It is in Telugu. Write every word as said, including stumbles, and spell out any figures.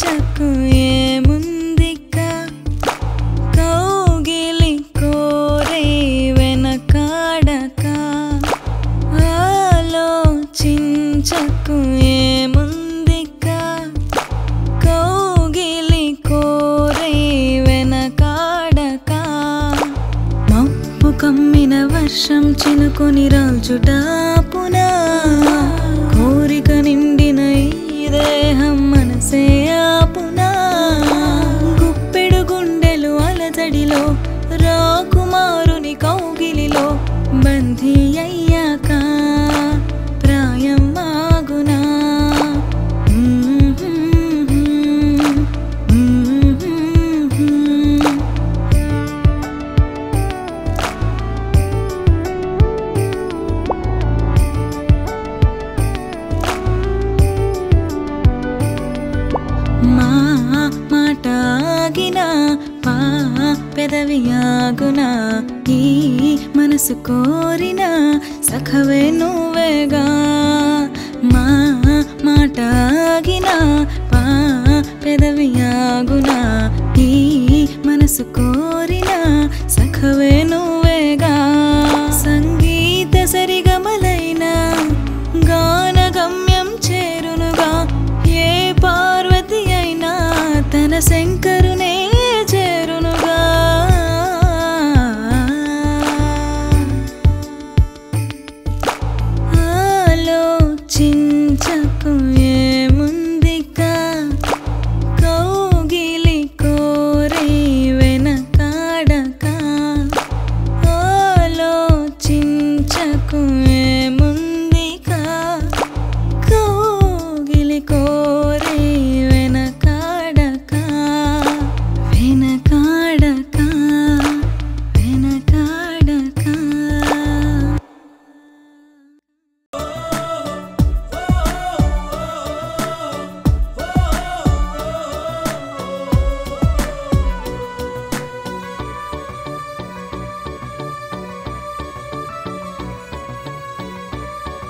చించకు ఏముందిక కౌగిలి కోరే వెనకాడక ఆలోచించకు ఏముందిక కౌగిలి కోరే వెనకాడక మబ్బు కమ్మిన వర్షం చినుకొని రాల్చుట పునా కోరిక నిండిన ఈ దేహం మనసే ఆపునా గుప్పెడు గుండెలు అలజడిలో రాకుమారుని కౌగిలిలో బంధీ అయ్యాక ప్రాయం ఆగునా మా మాట ఆగినా పా పెదవి ఆగునా ఈ మనసు కోరిన సఖవే నువ్వేగా మా మాట ఆగినా పా పెదవి ఆగునా ఈ మనసు కోరిన సఖవే నువ్వేగా సంగీత సరిగమలైన గానగమ్యం చేరునుగా ఏ పార్వతి అయినా తన శంక